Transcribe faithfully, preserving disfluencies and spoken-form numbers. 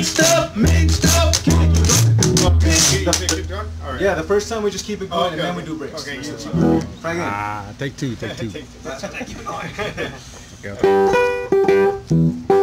Mixed up, mixed up. Keep it, keep it going. The, Keep it going? All right. yeah, the first time we just keep it going, Okay, and then we okay. do breaks. Okay, yeah. Try again. Ah, take two, take two. Take two. That's what I keep it going. Okay.